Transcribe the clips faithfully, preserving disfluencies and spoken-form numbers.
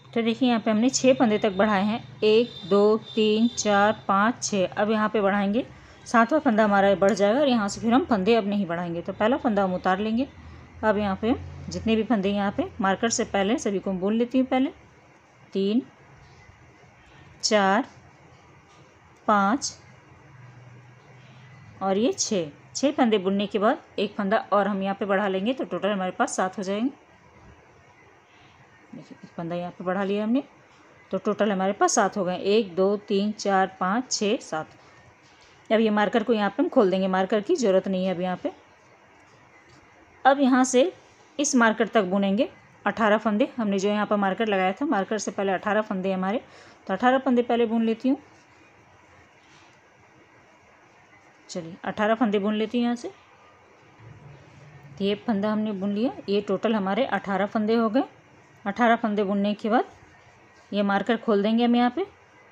तो देखिए यहाँ पे हमने छः फंदे तक बढ़ाए हैं, एक दो तीन चार पाँच छः। अब यहाँ पे बढ़ाएंगे, सातवां फंदा हमारा बढ़ जाएगा और यहाँ से फिर हम फंदे अब नहीं बढ़ाएंगे। तो पहला फंदा हम उतार लेंगे। अब यहाँ पे जितने भी फंदे यहाँ पे मार्कर से पहले सभी को बुन लेती हूँ। पहले तीन चार पाँच और ये छः छः फंदे बुनने के बाद एक फंदा और हम यहाँ पे बढ़ा लेंगे, तो टोटल हमारे पास सात हो जाएंगे। देखिए एक फंदा यहाँ पे बढ़ा लिया हमने, तो टोटल हमारे पास सात हो गए। एक दो तीन चार पाँच छः सात। अब ये मार्कर को यहाँ पे हम खोल देंगे, मार्कर की ज़रूरत नहीं है अब यहाँ पे। अब यहाँ से इस मार्कर तक बुनेंगे अठारह फंदे। हमने जो यहाँ पर मार्कर लगाया था, मार्कर से पहले अठारह फंदे हमारे, तो अठारह फंदे पहले बुन लेती हूँ। चलिए अठारह फंदे बुन लेती हूँ यहाँ से। ये फंदा हमने बुन लिया, ये टोटल हमारे अठारह फंदे हो गए। अठारह फंदे बुनने के बाद ये मार्कर खोल देंगे हम यहाँ पे,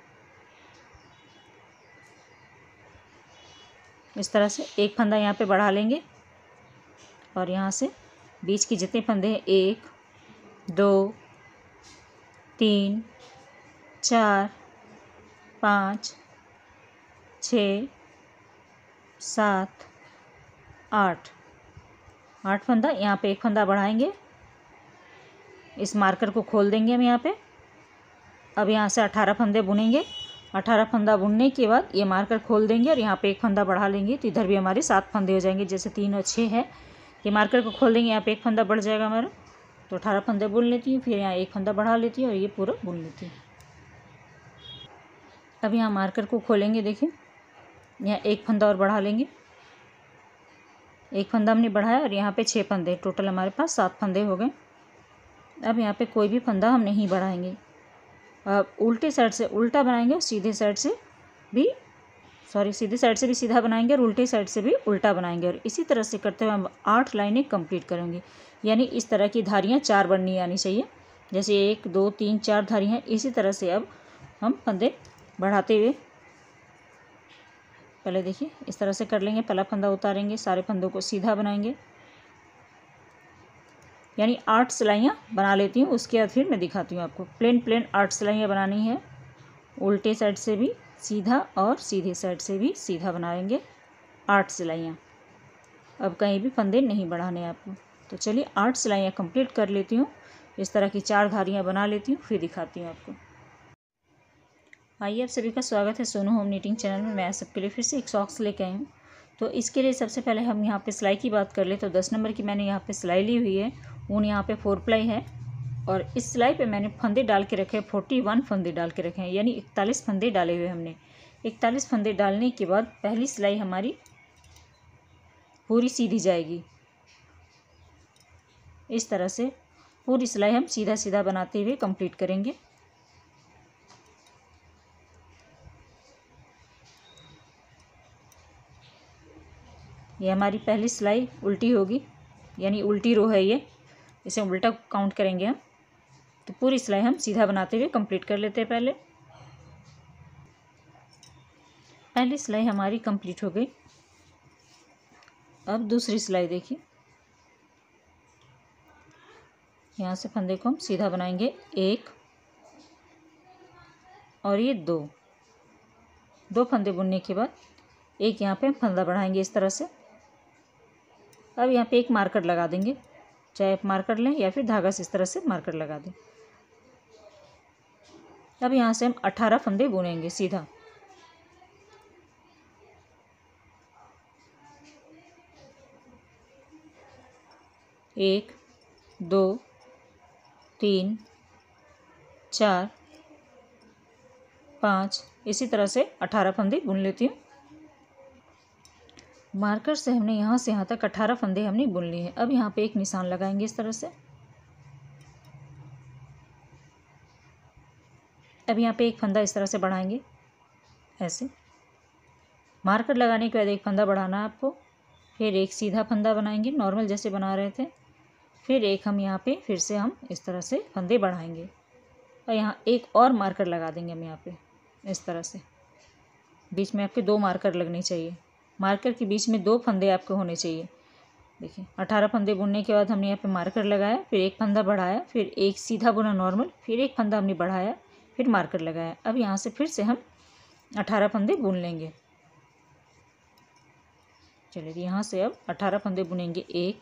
इस तरह से एक फंदा यहाँ पे बढ़ा लेंगे और यहाँ से बीच के जितने फंदे हैं, एक दो तीन चार पाँच छः सात आठ आठ फंदा, यहाँ पे एक फंदा बढ़ाएंगे, इस मार्कर को खोल देंगे हम यहाँ पे। अब यहाँ से अठारह फंदे बुनेंगे। अठारह फंदा बुनने के बाद ये मार्कर खोल देंगे और यहाँ पे एक फंदा बढ़ा लेंगे, तो इधर भी हमारे सात फंदे हो जाएंगे। जैसे तीन और छः है, ये मार्कर को खोल देंगे, यहाँ पे एक फंदा बढ़ जाएगा हमारा। तो अठारह फंदे बुन लेती हूँ, फिर यहाँ एक फंदा बढ़ा लेती हूँ और ये पूरा बुन लेती हूँ। अब यहाँ मार्कर को खोलेंगे, देखिए यहाँ एक फंदा और बढ़ा लेंगे। एक फंदा हमने बढ़ाया और यहाँ पे छः फंदे, टोटल हमारे पास सात फंदे हो गए। अब यहाँ पे कोई भी फंदा हम नहीं बढ़ाएंगे। अब उल्टे साइड से उल्टा बनाएंगे और सीधे साइड से भी सॉरी सीधे साइड से भी सीधा बनाएंगे और उल्टे साइड से भी उल्टा बनाएंगे। और इसी तरह से करते हुए हम आठ लाइनें कंप्लीट करेंगे। यानी इस तरह की धारियाँ चार बननी आनी चाहिए। जैसे एक दो तीन चार धारी हैं, इसी तरह से अब हम फंदे बढ़ाते हुए पहले देखिए इस तरह से कर लेंगे। पहला फंदा उतारेंगे, सारे फंदों को सीधा बनाएंगे, यानी आठ सिलाइयाँ बना लेती हूँ। उसके बाद फिर मैं दिखाती हूँ आपको। प्लेन प्लेन आठ सिलाइयाँ बनानी है, उल्टे साइड से भी सीधा और सीधे साइड से भी सीधा बनाएंगे आठ सिलाइयाँ। अब कहीं भी फंदे नहीं बढ़ाने आपको। तो चलिए आठ सिलाइयाँ कंप्लीट कर लेती हूँ। इस तरह की चार धारियाँ बना लेती हूँ, फिर दिखाती हूँ आपको। आइए, आप सभी का स्वागत है सोनू होम नीटिंग चैनल में। मैं आप सबके लिए फिर से एक सॉक्स लेके आई हूँ। तो इसके लिए सबसे पहले हम यहाँ पे सिलाई की बात कर ले तो दस नंबर की मैंने यहाँ पे सिलाई ली हुई है। ऊन यहाँ पे फोर प्लाई है और इस सिलाई पे मैंने फंदे डाल के रखे हैं, फोर्टी वन फंदे डाल के रखे हैं, यानी इकतालीस फंदे डाले हुए हमने। इकतालीस फंदे डालने के बाद पहली सिलाई हमारी पूरी सीधी जाएगी। इस तरह से पूरी सिलाई हम सीधा सीधा बनाते हुए कंप्लीट करेंगे। ये हमारी पहली सिलाई उल्टी होगी, यानी उल्टी रो है ये, इसे उल्टा काउंट करेंगे हम। तो पूरी सिलाई हम सीधा बनाते हुए कंप्लीट कर लेते हैं। पहले पहली सिलाई हमारी कंप्लीट हो गई। अब दूसरी सिलाई देखिए, यहाँ से फंदे को हम सीधा बनाएंगे, एक और ये दो दो फंदे बुनने के बाद एक यहाँ पे हम फंदा बढ़ाएंगे इस तरह से। अब यहाँ पे एक मार्कर लगा देंगे, चाहे आप मार्कर लें या फिर धागा से इस तरह से मार्कर लगा दें। अब यहाँ से हम अठारह फंदे बुनेंगे सीधा। एक दो तीन चार पाँच, इसी तरह से अठारह फंदे बुन लेती हूँ। मार्कर से हमने यहाँ से यहाँ तक अठारह फंदे हमने बुन लिए हैं। अब यहाँ पे एक निशान लगाएंगे इस तरह से। अब यहाँ पे एक फंदा इस तरह से बढ़ाएंगे, ऐसे मार्कर लगाने के बाद एक फंदा बढ़ाना है आपको। फिर एक सीधा फंदा बनाएंगे नॉर्मल जैसे बना रहे थे। फिर एक हम यहाँ पे फिर से हम इस तरह से फंदे बढ़ाएंगे और यहाँ एक और मार्कर लगा देंगे हम यहाँ पे इस तरह से। बीच में आपके दो मार्कर लगने चाहिए, मार्कर के बीच में दो फंदे आपके होने चाहिए। देखिए अठारह फंदे बुनने के बाद हमने यहाँ पे मार्कर लगाया, फिर एक फंदा बढ़ाया, फिर एक सीधा बुना नॉर्मल, फिर एक फंदा हमने बढ़ाया, फिर मार्कर लगाया। अब यहाँ से फिर से हम अठारह फंदे बुन लेंगे। चलिए यहाँ से अब अठारह फंदे बुनेंगे। एक,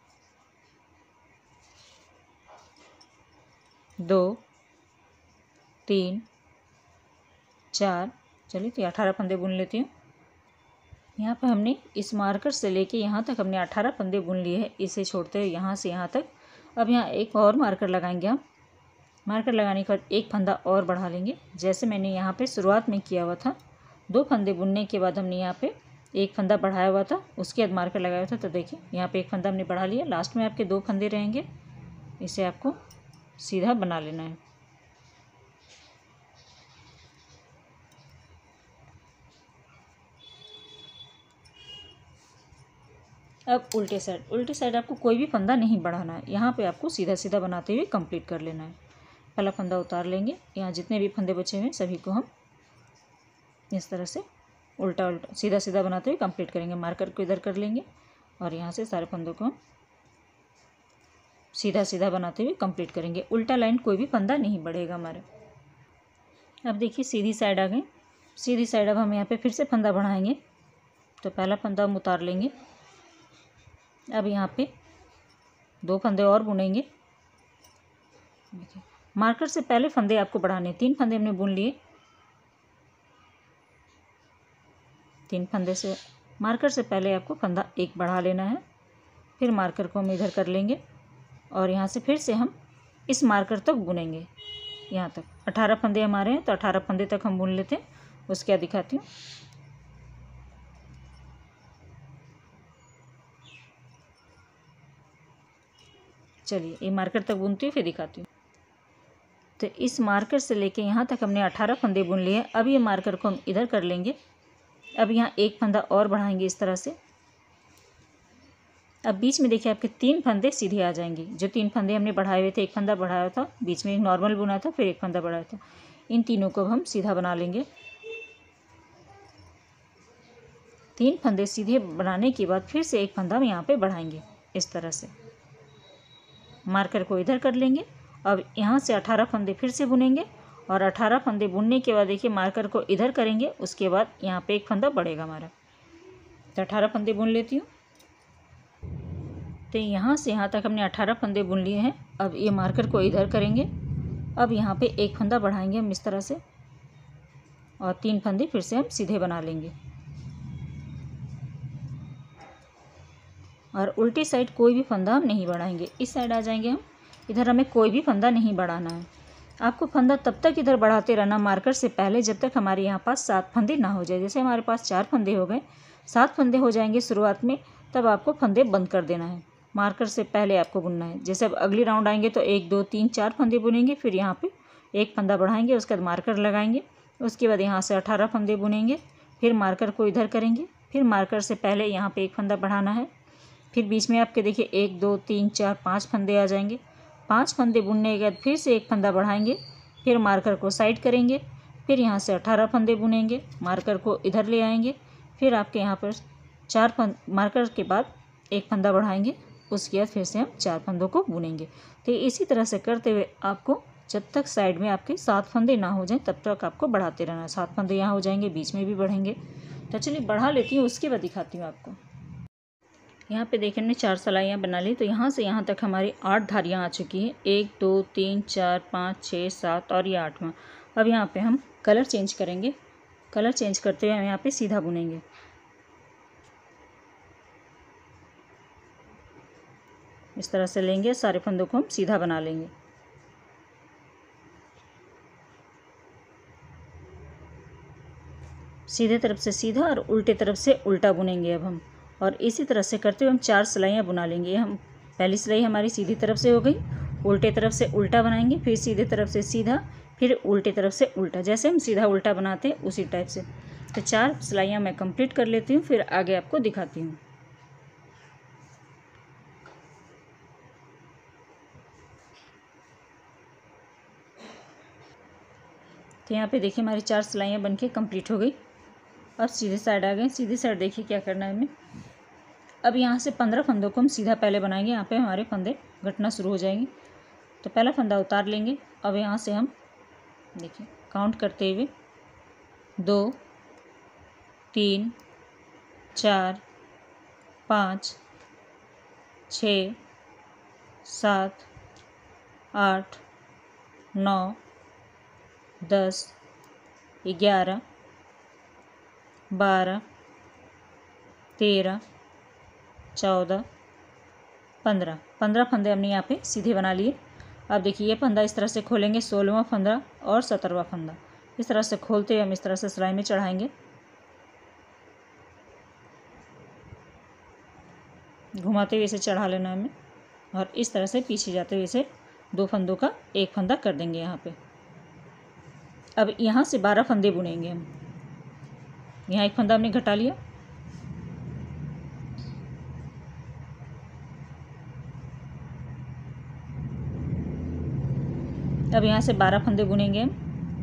दो, तीन, चार, चलिए तो अठारह फंदे बुन लेती हूँ। यहाँ पर हमने इस मार्कर से लेके यहाँ तक हमने अठारह फंदे बुन लिए हैं, इसे छोड़ते हुए यहाँ से यहाँ तक। अब यहाँ एक और मार्कर लगाएंगे हम। मार्कर लगाने के बाद एक फंदा और बढ़ा लेंगे, जैसे मैंने यहाँ पे शुरुआत में किया हुआ था। दो फंदे बुनने के बाद हमने यहाँ पे एक फंदा बढ़ाया हुआ था, उसके बाद मार्कर लगाया हुआ था। तो देखिए यहाँ पे एक फंदा हमने बढ़ा लिया, लास्ट में आपके दो फंदे रहेंगे, इसे आपको सीधा बना लेना है। अब उल्टे साइड, उल्टे साइड आपको कोई भी फंदा नहीं बढ़ाना है, यहाँ पे आपको सीधा सीधा बनाते हुए कंप्लीट कर लेना है। पहला फंदा उतार लेंगे, यहाँ जितने भी फंदे बचे हुए हैं सभी को हम इस तरह से उल्टा उल्टा सीधा सीधा बनाते हुए कंप्लीट करेंगे। मार्कर को इधर कर लेंगे और यहाँ से सारे फंदों को हम सीधा सीधा बनाते हुए कंप्लीट करेंगे। उल्टा लाइन कोई भी फंदा नहीं बढ़ेगा हमारे। अब देखिए सीधी साइड आ गई। सीधी साइड अब हम यहाँ पे फिर से फंदा बढ़ाएंगे, तो पहला फंदा हम उतार लेंगे। अब यहाँ पे दो फंदे और बुनेंगे। देखिए मार्कर से पहले फंदे आपको बढ़ाने, तीन फंदे हमने बुन लिए। तीन फंदे से मार्कर से पहले आपको फंदा एक बढ़ा लेना है, फिर मार्कर को हम इधर कर लेंगे और यहाँ से फिर से हम इस मार्कर तक बुनेंगे। यहाँ तक अठारह फंदे हमारे हैं, तो अठारह फंदे तक हम बुन लेते हैं। उसके बाद दिखाती हूँ। चलिए ये मार्कर तक बुनती हूँ, फिर दिखाती हूँ। तो इस मार्कर से लेके यहाँ तक हमने अठारह फंदे बुन लिए। अब ये मार्कर को हम इधर कर लेंगे। अब यहाँ एक फंदा और बढ़ाएंगे इस तरह से। अब बीच में देखिए आपके तीन फंदे सीधे आ जाएंगे। जो तीन फंदे हमने बढ़ाए हुए थे, एक फंदा बढ़ाया था, बीच में एक नॉर्मल बुना था, फिर एक फंदा बढ़ाया था, इन तीनों को हम सीधा बना लेंगे। तीन फंदे सीधे बनाने के बाद फिर से एक फंदा हम यहाँ पे बढ़ाएंगे इस तरह से। मार्कर को इधर कर लेंगे। अब यहाँ से अठारह फंदे फिर से बुनेंगे और अठारह फंदे बुनने के बाद देखिए मार्कर को इधर करेंगे, उसके बाद यहाँ पे एक फंदा बढ़ेगा हमारा। तो अठारह फंदे बुन लेती हूँ। तो यहाँ से यहाँ तक हमने अठारह फंदे बुन लिए हैं। अब ये मार्कर को इधर करेंगे। अब यहाँ पे एक फंदा बढ़ाएंगे हम इस तरह से और तीन फंदे फिर से हम सीधे बना लेंगे। और उल्टी साइड कोई भी फंदा हम नहीं बढ़ाएंगे। इस साइड आ जाएंगे हम, इधर हमें कोई भी फंदा नहीं बढ़ाना है। आपको फंदा तब तक इधर बढ़ाते रहना मार्कर से पहले जब तक हमारे यहाँ पास सात फंदे ना हो जाए। जैसे हमारे पास चार फंदे हो गए, सात फंदे हो जाएंगे शुरुआत में, तब आपको फंदे बंद कर देना है। मार्कर से पहले आपको बुनना है। जैसे अब अगली राउंड आएंगे तो एक दो तीन चार फंदे बुनेंगे, फिर यहाँ पे एक फंदा बढ़ाएंगे, उसके बाद मार्कर लगाएंगे, उसके बाद यहाँ से अठारह फंदे बुनेंगे, फिर मार्कर को इधर करेंगे, फिर मार्कर से पहले यहाँ पे एक फंदा बढ़ाना है, फिर बीच में आपके देखिए एक दो तीन चार पाँच फंदे आ जाएंगे। पाँच फंदे बुनने के बाद फिर से एक फंदा बढ़ाएंगे, फिर मार्कर को साइड करेंगे, फिर यहाँ से अठारह फंदे बुनेंगे, मार्कर को इधर ले आएंगे, फिर आपके यहाँ पर चार फंद मार्कर के बाद एक फंदा बढ़ाएंगे, उसके बाद फिर से हम चार फंदों को बुनेंगे। तो इसी तरह से करते हुए आपको जब तक साइड में आपके सात फंदे ना हो जाएं तब तक आपको बढ़ाते रहना है। सात फंदे यहाँ हो जाएंगे, बीच में भी बढ़ेंगे। तो चलिए बढ़ा लेती हूँ, उसके बाद दिखाती हूँ आपको। यहाँ पे देखिए हमने चार सिलाइयाँ बना ली। तो यहाँ से यहाँ तक हमारी आठ धारियाँ आ चुकी हैं। एक दो तीन चार पाँच छः सात और ये आठवां। अब यहाँ पे हम कलर चेंज करेंगे। कलर चेंज करते हुए हम यहाँ पे सीधा बुनेंगे। इस तरह से लेंगे, सारे फंदों को हम सीधा बना लेंगे। सीधे तरफ से सीधा और उल्टे तरफ से उल्टा बुनेंगे अब हम। और इसी तरह से करते हुए हम चार सिलाइयाँ बुना लेंगे। हम पहली सिलाई हमारी सीधी तरफ से हो गई, उल्टे तरफ से उल्टा बनाएंगे, फिर सीधे तरफ से सीधा, फिर उल्टे तरफ से उल्टा। जैसे हम सीधा उल्टा बनाते हैं उसी टाइप से। तो चार सिलाइयाँ मैं कंप्लीट कर लेती हूँ, फिर आगे आपको दिखाती हूँ। तो यहाँ पे देखिए हमारी चार सिलाइयाँ बनके कंप्लीट हो गई। अब सीधे साइड आ गए। सीधी साइड देखिए क्या करना है हमें। अब यहाँ से पंद्रह फंदों को हम सीधा पहले बनाएंगे। यहाँ पे हमारे फंदे घटना शुरू हो जाएंगे। तो पहला फंदा उतार लेंगे। अब यहाँ से हम देखिए काउंट करते हुए दो, तीन, चार, पाँच, छः, सात, आठ, नौ, दस, ग्यारह, बारह, तेरह, चौदह, पंद्रह पंद्रह फंदे हमने यहाँ पे सीधे बना लिए। अब देखिए ये फंदा इस तरह से खोलेंगे, सोलहवां फंदा और सत्रहवां फंदा इस तरह से खोलते हुए हम इस तरह से सिलाई में चढ़ाएंगे, घुमाते हुए इसे चढ़ा लेना हमें और इस तरह से पीछे जाते हुए इसे दो फंदों का एक फंदा कर देंगे यहाँ पे। अब यहाँ से बारह फंदे बुनेंगे हम। यहाँ एक फंदा हमने घटा लिया, अब यहाँ से बारह फंदे बुनेंगे हम।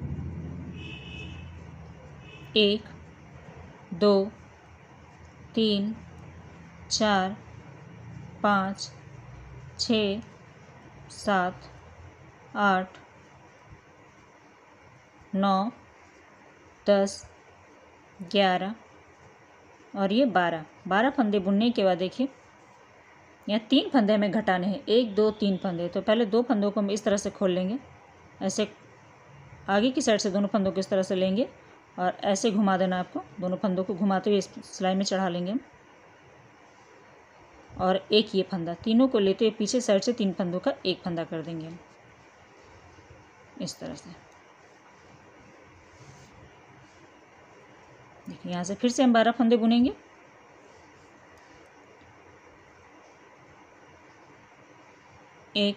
एक, दो, तीन, चार, पाँच, छः, सात, आठ, नौ, दस, ग्यारह और ये बारह बारह फंदे बुनने के बाद देखिए यहाँ तीन फंदे हमें घटाने हैं, एक, दो, तीन फंदे। तो पहले दो फंदों को हम इस तरह से खोल लेंगे, ऐसे आगे की साइड से दोनों फंदों को इस तरह से लेंगे और ऐसे घुमा देना आपको। दोनों फंदों को घुमाते हुए इस सिलाई में चढ़ा लेंगे हम और एक ये फंदा, तीनों को लेते हुए पीछे साइड से तीन फंदों का एक फंदा कर देंगे हम इस तरह से। देखिए यहाँ से फिर से हम बारह फंदे बुनेंगे। एक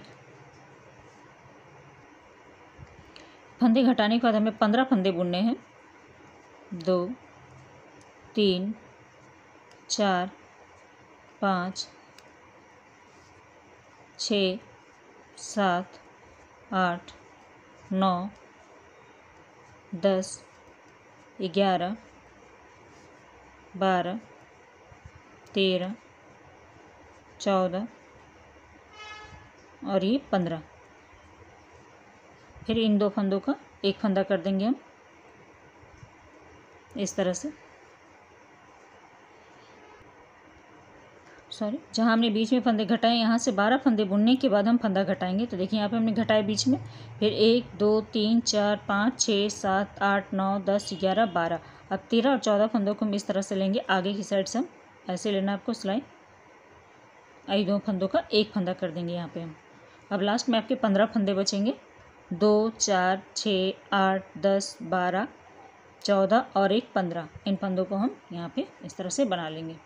फंदे घटाने के बाद हमें पंद्रह फंदे बुनने हैं। दो, तीन, चार, पाँच, छः, सात, आठ, नौ, दस, ग्यारह, बारह, तेरह, चौदह और ये पंद्रह। फिर इन दो फंदों का एक फंदा कर देंगे हम इस तरह से। सॉरी, जहाँ हमने बीच में फंदे घटाए यहाँ से बारह फंदे बुनने के बाद हम फंदा घटाएंगे। तो देखिए यहाँ पे हमने घटाए बीच में, फिर एक, दो, तीन, चार, पाँच, छः, सात, आठ, नौ, दस, ग्यारह, बारह। अब तेरह और चौदह फंदों को हम इस तरह से लेंगे, आगे की साइड से हम ऐसे लेना आपको सिलाई। आई दो फंदों का एक फंदा कर देंगे यहाँ पे हम। अब लास्ट में आपके पंद्रह फंदे बचेंगे। दो, चार, छः, आठ, दस, बारह, चौदह और एक पंद्रह। इन फंदों को हम यहाँ पे इस तरह से बना लेंगे।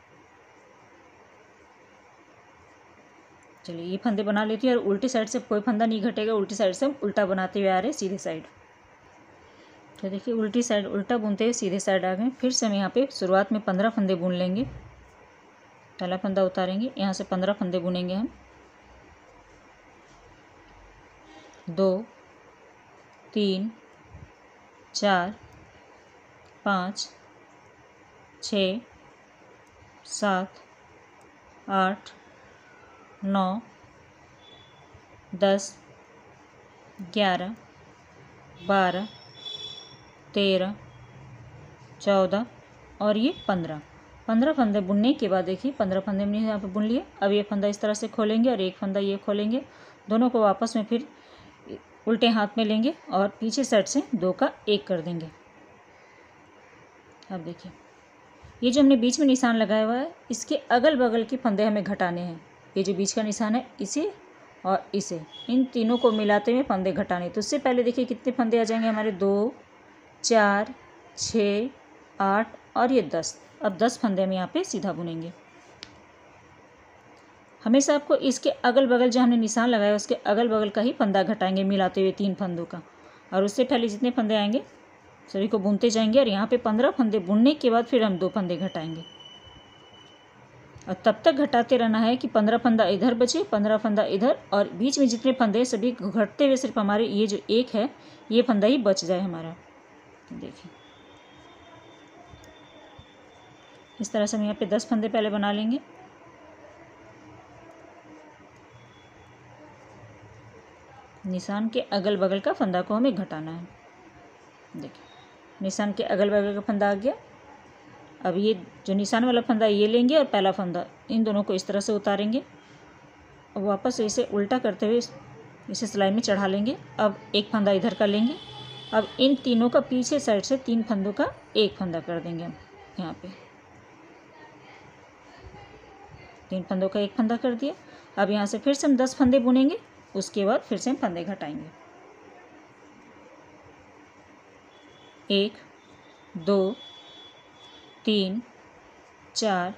चलिए ये फंदे बना लेती है और उल्टी साइड से कोई फंदा नहीं घटेगा, उल्टी साइड से हम उल्टा बनाते हुए आ रहे हैं सीधे साइड। तो देखिए उल्टी साइड उल्टा बुनते हुए सीधे साइड आ गए। फिर से हम यहाँ पे शुरुआत में पंद्रह फंदे बुन लेंगे। पहला फंदा उतारेंगे, यहाँ से पंद्रह फंदे बुनेंगे हम। दो, तीन, चार, पाँच, छः, सात, आठ, नौ, दस, ग्यारह, बारह, तेरह, चौदह और ये पंद्रह। पंद्रह फंदे बुनने के बाद देखिए पंद्रह फंदे हमने यहाँ पे बुन लिए। अब ये फंदा इस तरह से खोलेंगे और एक फंदा ये खोलेंगे, दोनों को आपस में फिर उल्टे हाथ में लेंगे और पीछे साइड से दो का एक कर देंगे। अब देखिए ये जो हमने बीच में निशान लगाया हुआ है, इसके अगल बगल के फंदे हमें घटाने हैं। ये जो बीच का निशान है इसे और इसे, इन तीनों को मिलाते हुए फंदे घटाने। तो उससे पहले देखिए कितने फंदे आ जाएंगे हमारे, दो, चार, छः, आठ और ये दस। अब दस फंदे हम यहाँ पे सीधा बुनेंगे। हमेशा आपको इसके अगल बगल जो हमने निशान लगाया उसके अगल बगल का ही फंदा घटाएंगे मिलाते हुए तीन फंदों का। और उससे पहले जितने फंदे आएंगे सभी को बुनते जाएंगे और यहाँ पे पंद्रह फंदे बुनने के बाद फिर हम दो फंदे घटाएंगे और तब तक घटाते रहना है कि पंद्रह फंदा इधर बचे, पंद्रह फंदा इधर और बीच में जितने फंदे सभी घटते हुए सिर्फ हमारे ये जो एक है ये फंदा ही बच जाए हमारा। देखिए इस तरह से हम यहाँ पे दस फंदे पहले बना लेंगे। निशान के अगल बगल का फंदा को हमें घटाना है। देखिए निशान के अगल बगल का फंदा आ गया। अब ये जो निशान वाला फंदा ये लेंगे और पहला फंदा, इन दोनों को इस तरह से उतारेंगे और वापस इसे उल्टा करते हुए इसे सिलाई में चढ़ा लेंगे। अब एक फंदा इधर का लेंगे। अब इन तीनों का पीछे साइड से तीन फंदों का एक फंदा कर देंगे हम यहाँ पे। तीन फंदों का एक फंदा कर दिया। अब यहाँ से फिर से हम दस फंदे बुनेंगे, उसके बाद फिर से हम फंदे घटाएंगे। एक, दो, तीन, चार,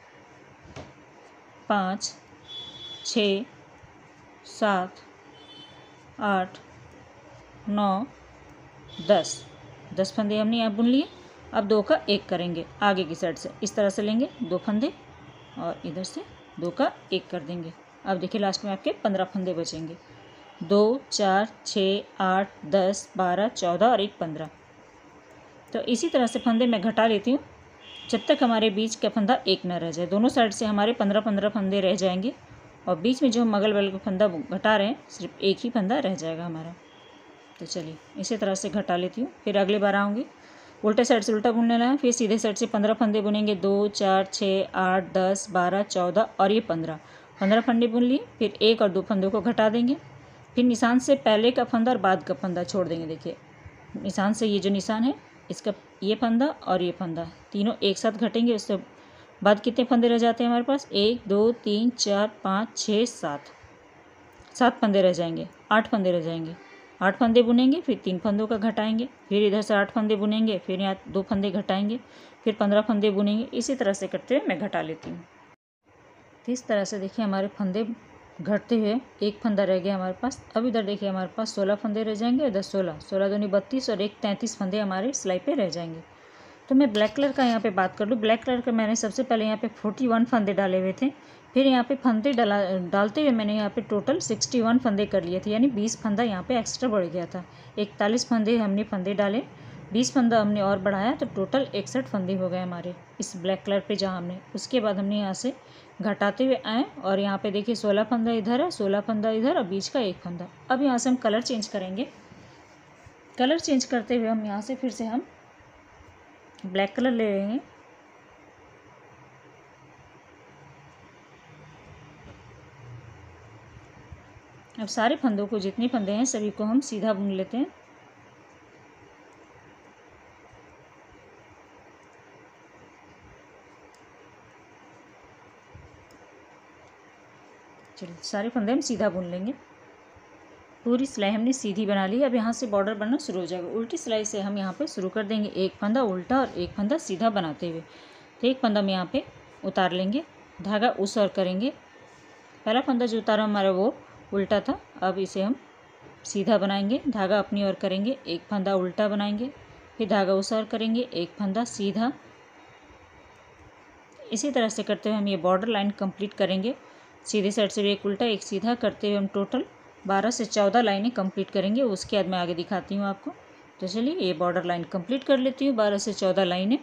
पाँच, छः, सात, आठ, नौ, दस। दस फंदे हमने यहाँ बुन लिए। अब दो का एक करेंगे आगे की साइड से, इस तरह से लेंगे दो फंदे और इधर से दो का एक कर देंगे। अब देखिए लास्ट में आपके पंद्रह फंदे बचेंगे। दो, चार, छः, आठ, दस, बारह, चौदह और एक पंद्रह। तो इसी तरह से फंदे मैं घटा लेती हूँ जब तक हमारे बीच का फंदा एक न रह जाए। दोनों साइड से हमारे पंद्रह पंद्रह फंदे रह जाएंगे और बीच में जो हम अगल बगल का फंदा घटा रहे हैं सिर्फ एक ही फंदा रह जाएगा हमारा। तो चलिए इसी तरह से घटा लेती हूँ। फिर अगले बार आऊँगी, उल्टे साइड से उल्टा बुनने लगा, फिर सीधे साइड से पंद्रह फंदे बुनेंगे। दो, चार, छः, आठ, दस, बारह, चौदह और ये पंद्रह। पंद्रह फंदे बुन लिए। फिर एक और दो फंदों को घटा देंगे। फिर निशान से पहले का फंदा और बाद का फंदा छोड़ देंगे। देखिए निशान से ये जो निशान है इसका ये फंदा और ये फंदा तीनों एक साथ घटेंगे। उसके बाद कितने फंदे रह जाते हैं हमारे पास? एक, दो, तीन, चार, पाँच, छः, सात। सात फंदे रह जाएंगे, आठ फंदे रह जाएंगे। आठ फंदे बुनेंगे, फिर तीन फंदों का घटाएंगे, फिर इधर से आठ फंदे बुनेंगे, फिर यहाँ दो फंदे घटाएंगे, फिर पंद्रह फंदे बुनेंगे। इसी तरह से करते हुए मैं घटा लेती हूँ। तो इस तरह से देखिए हमारे फंदे घटते हुए एक फंदा रह गया हमारे पास। अब इधर देखिए हमारे पास सोलह फंदे रह जाएंगे। इधर सोलह, सोलह दूनी बत्तीस और एक तैंतीस फंदे हमारे सिलाई पे रह जाएंगे। तो मैं ब्लैक कलर का यहाँ पे बात कर लूँ। ब्लैक कलर का मैंने सबसे पहले यहाँ पे फोर्टी वन फंदे डाले हुए थे। फिर यहाँ पे फंदे डाला डालते हुए मैंने यहाँ पे टोटल सिक्सटी वन फंदे कर लिए थे, यानी बीस फंदा यहाँ पे एक्स्ट्रा बढ़ गया था। इकतालीस फंदे हमने फंदे डाले, बीस फंदा हमने और बढ़ाया, तो टोटल इकसठ फंदे हो गए हमारे इस ब्लैक कलर पे जहाँ हमने। उसके बाद हमने यहाँ से घटाते हुए आए और यहाँ पे देखिए सोलह फंदा इधर है, सोलह फंदा इधर और बीच का एक फंदा। अब यहाँ से हम कलर चेंज करेंगे। कलर चेंज करते हुए हम यहाँ से फिर से हम ब्लैक कलर ले लेंगे। अब सारे फंदों को, जितने फंदे हैं सभी को हम सीधा बुन लेते हैं। चलिए सारे फंदे हम सीधा बुन लेंगे। पूरी सिलाई हमने सीधी बना ली। अब यहाँ से बॉर्डर बनना शुरू हो जाएगा। उल्टी सिलाई से हम यहाँ पे शुरू कर देंगे, एक फंदा उल्टा और एक फंदा सीधा बनाते हुए। तो एक फंदा हम यहाँ पे उतार लेंगे, धागा उस ओर करेंगे। पहला फंदा जो उतारा हमारा वो उल्टा था, अब इसे हम सीधा बनाएंगे, धागा अपनी ओर करेंगे, एक फंदा उल्टा बनाएंगे, फिर धागा उस ओर करेंगे, एक फंदा सीधा। इसी तरह से करते हुए हम ये बॉर्डर लाइन कंप्लीट करेंगे। सीधे साइड से भी एक उल्टा एक सीधा करते हुए हम टोटल बारह से चौदह लाइनें कंप्लीट करेंगे। उसके बाद मैं आगे दिखाती हूँ आपको। तो चलिए ये बॉर्डर लाइन कंप्लीट कर लेती हूँ, बारह से चौदह लाइनें।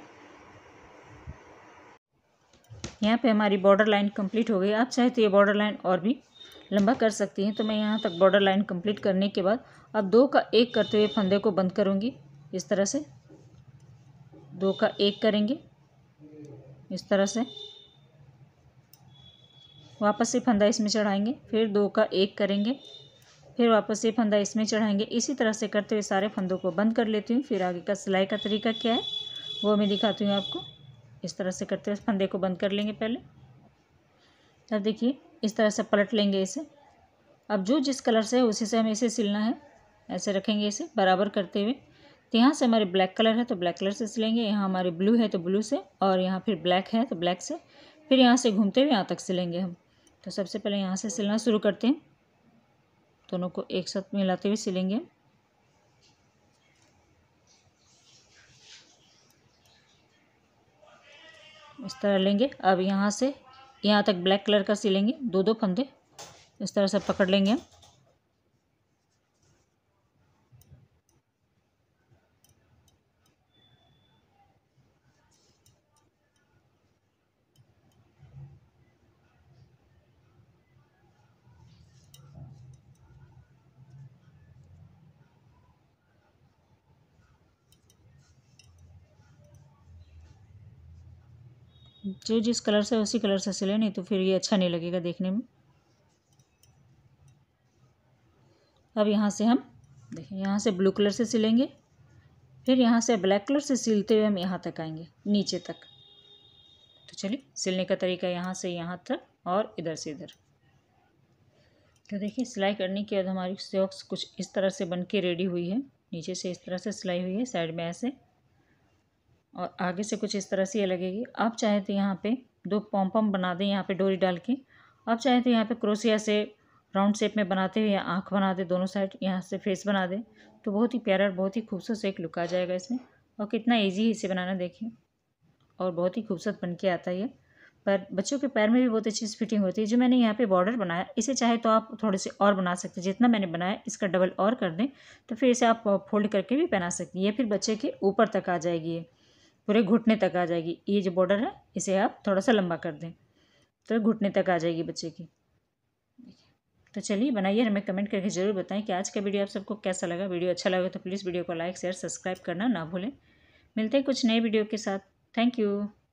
यहाँ पे हमारी बॉर्डर लाइन कंप्लीट हो गई। आप चाहे तो ये बॉर्डर लाइन और भी लंबा कर सकती हैं। तो मैं यहाँ तक बॉर्डर लाइन कंप्लीट करने के बाद अब दो का एक करते हुए फंदे को बंद करूँगी। इस तरह से दो का एक करेंगे, इस तरह से वापस से फंदा इसमें चढ़ाएंगे, फिर दो का एक करेंगे, फिर वापस से फंदा इसमें चढ़ाएंगे। इसी तरह से करते हुए सारे फंदों को बंद कर लेती हूँ। फिर आगे का सिलाई का तरीका क्या है वो मैं दिखाती हूँ आपको। इस तरह से करते हुए फंदे को बंद कर लेंगे पहले। अब देखिए इस तरह से पलट लेंगे इसे। अब जो जिस कलर से है उसी से हमें इसे सिलना है। ऐसे रखेंगे इसे बराबर करते हुए। तो यहाँ से हमारे ब्लैक कलर है तो ब्लैक कलर से सिलेंगे, यहाँ हमारे ब्लू है तो ब्लू से, और यहाँ फिर ब्लैक है तो ब्लैक से, फिर यहाँ से घूमते हुए यहाँ तक सिलेंगे हम। तो सबसे पहले यहाँ से सिलना शुरू करते हैं, दोनों को एक साथ मिलाते हुए सिलेंगे। इस तरह लेंगे। अब यहाँ से यहाँ तक ब्लैक कलर का सिलेंगे, दो दो फंदे इस तरह से पकड़ लेंगे हम। जो जिस कलर से उसी कलर से सिले, नहीं तो फिर ये अच्छा नहीं लगेगा देखने में। अब यहाँ से हम देखिए, यहाँ से ब्लू कलर से सिलेंगे, फिर यहाँ से ब्लैक कलर से सिलते हुए हम यहाँ तक आएंगे, नीचे तक। तो चलिए सिलने का तरीका यहाँ से यहाँ तक और इधर से इधर। तो देखिए सिलाई करने के बाद हमारी सॉक्स कुछ इस तरह से बन के रेडी हुई है। नीचे से इस तरह से सिलाई हुई है, साइड में ऐसे, और आगे से कुछ इस तरह से ये लगेगी। आप चाहे तो यहाँ पे दो पॉम पॉम बना दें यहाँ पे डोरी डाल के। आप चाहे तो यहाँ पे क्रोशिया से राउंड शेप में बनाते हुए आँख बना दे, दोनों साइड यहाँ से फेस बना दे, तो बहुत ही प्यारा और बहुत ही खूबसूरत से एक लुक आ जाएगा इसमें। और कितना ईजी है इसे बनाना, देखिए, और बहुत ही खूबसूरत बन के आता है ये। पर बच्चों के पैर में भी बहुत अच्छी फिटिंग होती है। जो मैंने यहाँ पे बॉर्डर बनाया, इसे चाहे तो आप थोड़े से और बना सकते हैं। जितना मैंने बनाया इसका डबल और कर दें तो फिर इसे आप फोल्ड करके भी पहना सकते हैं। ये फिर बच्चे के ऊपर तक आ जाएगी, ये पूरे घुटने तक आ जाएगी। ये जो बॉर्डर है इसे आप थोड़ा सा लंबा कर दें तो घुटने तक आ जाएगी बच्चे की। तो चलिए बनाइए, हमें कमेंट करके ज़रूर बताएं कि आज का वीडियो आप सबको कैसा लगा। वीडियो अच्छा लगा तो प्लीज़ वीडियो को लाइक शेयर सब्सक्राइब करना ना भूलें। मिलते हैं कुछ नए वीडियो के साथ। Thank you.